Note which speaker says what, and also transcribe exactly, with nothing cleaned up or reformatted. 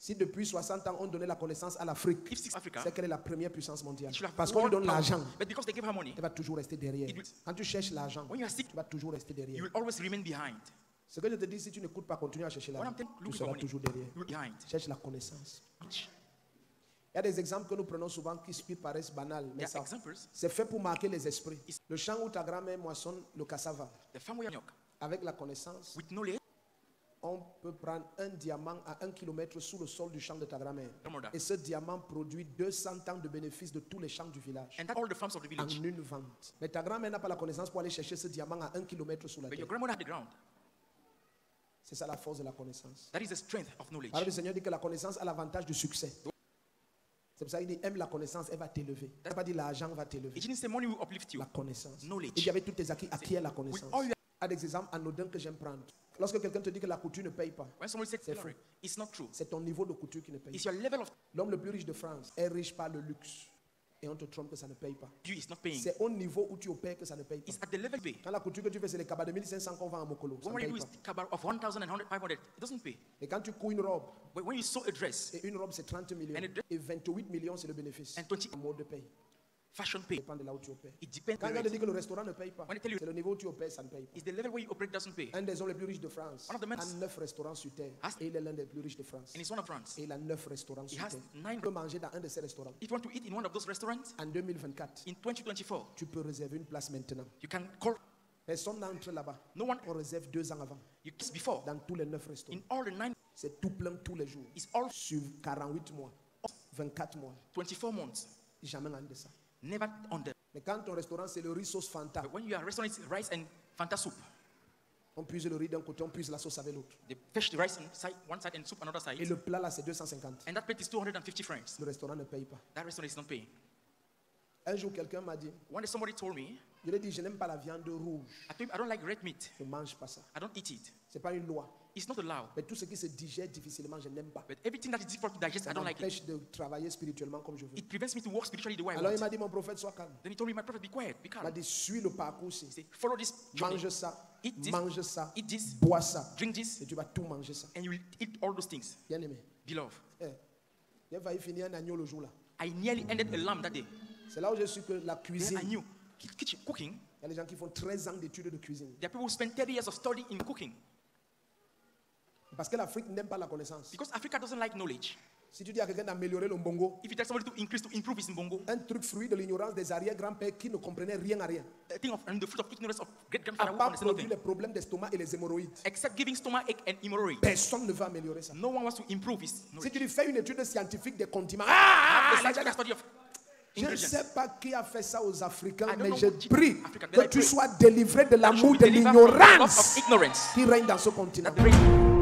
Speaker 1: Si depuis soixante ans on donnait la connaissance à l'Afrique, c'est qu'elle est la première puissance mondiale.
Speaker 2: It should have
Speaker 1: Parce qu'on lui donne
Speaker 2: world power.
Speaker 1: l'argent,
Speaker 2: But because they give her money,
Speaker 1: elle va toujours rester derrière.
Speaker 2: It will-
Speaker 1: Quand tu cherches l'argent,
Speaker 2: when you are sick,
Speaker 1: tu vas toujours rester
Speaker 2: you
Speaker 1: derrière.
Speaker 2: will always remain behind.
Speaker 1: Ce que je te dis, si tu n'écoutes pas, continue à chercher
Speaker 2: When
Speaker 1: l'argent.
Speaker 2: I'm telling
Speaker 1: Tu
Speaker 2: look for
Speaker 1: seras
Speaker 2: money,
Speaker 1: toujours derrière.
Speaker 2: you will be behind.
Speaker 1: Cherche la connaissance. Il y a des exemples que nous prenons souvent qui, qui paraissent banals, mais
Speaker 2: There
Speaker 1: ça,
Speaker 2: are examples.
Speaker 1: c'est fait pour marquer les esprits. Le champ où ta grand-mère moissonne le cassava,
Speaker 2: The farm where you
Speaker 1: avec la connaissance,
Speaker 2: with knowledge,
Speaker 1: on peut prendre un diamant à un kilomètre sous le sol du champ de ta grand-mère.
Speaker 2: your mother,
Speaker 1: Et ce diamant produit deux cents ans de bénéfices de tous les champs du village.
Speaker 2: and that all the farms of the
Speaker 1: En
Speaker 2: village.
Speaker 1: une vente. Mais ta grand-mère n'a pas la connaissance pour aller chercher ce diamant à un kilomètre sous la
Speaker 2: But
Speaker 1: terre.
Speaker 2: your grandmother had the ground.
Speaker 1: C'est ça la force de la connaissance.
Speaker 2: That is the strength of knowledge.
Speaker 1: Alors le Seigneur dit que la connaissance a l'avantage du succès. C'est pour ça qu'il dit aime la connaissance, elle va t'élever. Il n'a pas dit l'argent va t'élever.
Speaker 2: It didn't say money will uplift you.
Speaker 1: La connaissance.
Speaker 2: Knowledge.
Speaker 1: Il y avait tous tes acquis, acquiert la
Speaker 2: With
Speaker 1: connaissance.
Speaker 2: all your,
Speaker 1: À des exemples anodins que j'aime prendre. Lorsque quelqu'un te dit que la couture ne paye pas,
Speaker 2: when somebody says
Speaker 1: C'est
Speaker 2: salary,
Speaker 1: faux.
Speaker 2: it's not true.
Speaker 1: c'est ton niveau de couture qui ne paye
Speaker 2: It's
Speaker 1: pas.
Speaker 2: your level of
Speaker 1: L'homme le plus riche de France est riche par le luxe. Et on te trompe que ça ne paye pas.
Speaker 2: you is not paying.
Speaker 1: C'est au niveau où tu opères que ça ne paye pas.
Speaker 2: It's at the level pay.
Speaker 1: Quand la couture que tu fais, c'est les cabas de mille cinq cents qu'on vend à Mokolo. Ça
Speaker 2: When
Speaker 1: ne
Speaker 2: what you
Speaker 1: paye
Speaker 2: do
Speaker 1: pas.
Speaker 2: is kabar of one thousand and five hundred, it doesn't pay.
Speaker 1: Et quand tu couds une robe,
Speaker 2: But when you sew a dress,
Speaker 1: et une robe c'est trente millions,
Speaker 2: And a dress-
Speaker 1: et vingt-huit millions c'est le bénéfice.
Speaker 2: and twenty
Speaker 1: En mode de paye.
Speaker 2: fashion
Speaker 1: Ça
Speaker 2: pay,
Speaker 1: dépend de là où tu opères.
Speaker 2: it depends
Speaker 1: Quand
Speaker 2: on the
Speaker 1: quelqu'un te
Speaker 2: rate.
Speaker 1: dit que le restaurant ne paye pas,
Speaker 2: When I tell you-
Speaker 1: c'est le niveau où tu opères, ça ne paye pas.
Speaker 2: It's the level where you operate doesn't pay.
Speaker 1: Un des hommes les plus riches de France
Speaker 2: One of the men-
Speaker 1: a neuf restaurants sur terre.
Speaker 2: Has-
Speaker 1: Et il est l'un des plus riches de France.
Speaker 2: And it's one of France.
Speaker 1: Et il a neuf restaurants
Speaker 2: He
Speaker 1: sur
Speaker 2: has
Speaker 1: terre.
Speaker 2: nine-
Speaker 1: Tu peux manger dans un de ces restaurants.
Speaker 2: If you want to eat in one of those restaurants
Speaker 1: En deux mille vingt-quatre,
Speaker 2: in twenty twenty-four,
Speaker 1: tu peux réserver une place maintenant.
Speaker 2: you can call.
Speaker 1: Personne n'entre là-bas.
Speaker 2: No one.
Speaker 1: On réserve deux ans avant.
Speaker 2: You before
Speaker 1: Dans tous les neuf restaurants.
Speaker 2: in all the nine,
Speaker 1: C'est tout plein tous les jours.
Speaker 2: it's all
Speaker 1: Sur quarante-huit mois, vingt-quatre mois.
Speaker 2: twenty-four months.
Speaker 1: Jamais en de ça.
Speaker 2: Never on them.
Speaker 1: Mais quand ton restaurant, c'est le riz sauce Fanta,
Speaker 2: But when you are restaurant, it's rice and Fanta soup.
Speaker 1: on puise le riz d'un côté, on puise la sauce avec l'autre.
Speaker 2: They fetch the rice on side, one side and soup another
Speaker 1: Et
Speaker 2: side.
Speaker 1: le plat là, c'est deux cent cinquante.
Speaker 2: And that plate is two hundred fifty francs.
Speaker 1: Le restaurant ne paye pas.
Speaker 2: That restaurant is not paying.
Speaker 1: Un jour, quelqu'un m'a dit,
Speaker 2: One day somebody told me,
Speaker 1: je lui ai dit, je n'aime pas la viande rouge.
Speaker 2: I told him I don't like red meat.
Speaker 1: Je ne mange pas ça.
Speaker 2: I don't eat it.
Speaker 1: Ce n'est pas une loi.
Speaker 2: It's not allowed.
Speaker 1: Mais tout ce qui se digère difficilement, je n'aime pas.
Speaker 2: But everything that is difficult to digest,
Speaker 1: Ça
Speaker 2: I don't like it.
Speaker 1: m'empêche de travailler spirituellement comme je veux.
Speaker 2: It prevents me to walk spiritually the way I
Speaker 1: Alors il
Speaker 2: want.
Speaker 1: m'a dit, mon prophète, sois calme.
Speaker 2: Then he told me, my prophet, be quiet, be
Speaker 1: Il m'a
Speaker 2: calm.
Speaker 1: dit, suis le parcours-ci.
Speaker 2: He said, follow this journey,
Speaker 1: Mange ça,
Speaker 2: Eat this.
Speaker 1: mange ça,
Speaker 2: Eat this.
Speaker 1: bois ça.
Speaker 2: drink this,
Speaker 1: Et tu vas tout manger ça.
Speaker 2: and you will eat all those things.
Speaker 1: Bien aimé.
Speaker 2: Beloved,
Speaker 1: Eh, j'ai failli finir un agneau le jour là.
Speaker 2: I nearly ended a lamb that day.
Speaker 1: C'est là où je suis que la
Speaker 2: Then
Speaker 1: cuisine.
Speaker 2: I knew ki- kitchen cooking.
Speaker 1: Il y a des gens qui font treize ans d'études de cuisine.
Speaker 2: There are people who spend thirty years of study in cooking
Speaker 1: Parce que l'Afrique n'aime pas la connaissance.
Speaker 2: because Africa doesn't like knowledge.
Speaker 1: Si tu dis à quelqu'un d'améliorer le mbongo,
Speaker 2: If you tell somebody to increase, to improve his mbongo,
Speaker 1: un truc fruit de l'ignorance des arrière-grands-pères qui ne comprenaient rien à rien,
Speaker 2: the thing of and the fruit of ignorance of great
Speaker 1: à
Speaker 2: grandfather who
Speaker 1: part
Speaker 2: understand
Speaker 1: produire
Speaker 2: nothing,
Speaker 1: les problèmes d'estomac et les hémorroïdes,
Speaker 2: except giving stomach ache and hemorrhoid.
Speaker 1: personne ne veut améliorer ça.
Speaker 2: No one wants to improve his
Speaker 1: Si
Speaker 2: knowledge.
Speaker 1: tu lui fais une étude scientifique des condiments,
Speaker 2: Ah,
Speaker 1: ah,
Speaker 2: the scientific study of
Speaker 1: je ne
Speaker 2: ingredients.
Speaker 1: sais pas qui a fait ça aux Africains,
Speaker 2: I don't
Speaker 1: mais
Speaker 2: know
Speaker 1: je
Speaker 2: what did
Speaker 1: prie
Speaker 2: Africa-
Speaker 1: que
Speaker 2: I
Speaker 1: tu
Speaker 2: pray
Speaker 1: sois délivré de
Speaker 2: That you
Speaker 1: l'amour
Speaker 2: should
Speaker 1: de
Speaker 2: be delivered from the love
Speaker 1: l'ignorance
Speaker 2: of ignorance.
Speaker 1: qui règne dans ce continent.
Speaker 2: That the